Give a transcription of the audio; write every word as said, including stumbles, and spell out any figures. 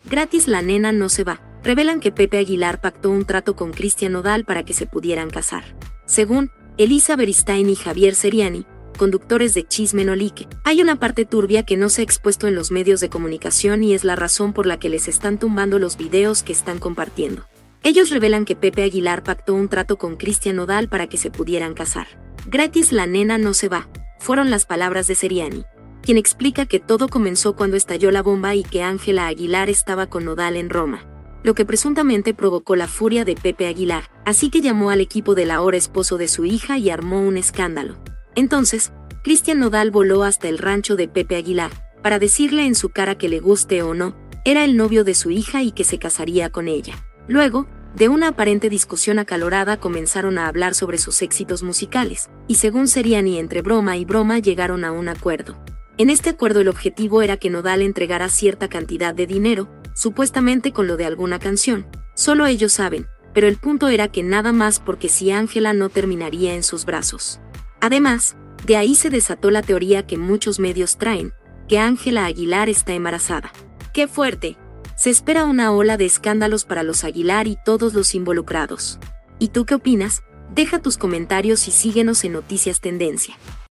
Gratis la nena no se va. Revelan que Pepe Aguilar pactó un trato con Cristian Nodal para que se pudieran casar. Según Elisa Beristain y Javier Seriani, conductores de Chisme No Like, hay una parte turbia que no se ha expuesto en los medios de comunicación y es la razón por la que les están tumbando los videos que están compartiendo. Ellos revelan que Pepe Aguilar pactó un trato con Cristian Nodal para que se pudieran casar. Gratis la nena no se va, fueron las palabras de Seriani, quien explica que todo comenzó cuando estalló la bomba y que Ángela Aguilar estaba con Nodal en Roma, lo que presuntamente provocó la furia de Pepe Aguilar, así que llamó al equipo del ahora esposo de su hija y armó un escándalo. Entonces, Cristian Nodal voló hasta el rancho de Pepe Aguilar, para decirle en su cara que le guste o no, era el novio de su hija y que se casaría con ella. Luego, de una aparente discusión acalorada comenzaron a hablar sobre sus éxitos musicales, y según Seriani entre broma y broma llegaron a un acuerdo. En este acuerdo el objetivo era que Nodal entregara cierta cantidad de dinero, supuestamente con lo de alguna canción. Solo ellos saben, pero el punto era que nada más porque si Ángela no terminaría en sus brazos. Además, de ahí se desató la teoría que muchos medios traen, que Ángela Aguilar está embarazada. ¡Qué fuerte! Se espera una ola de escándalos para los Aguilar y todos los involucrados. ¿Y tú qué opinas? Deja tus comentarios y síguenos en Noticias Tendencia.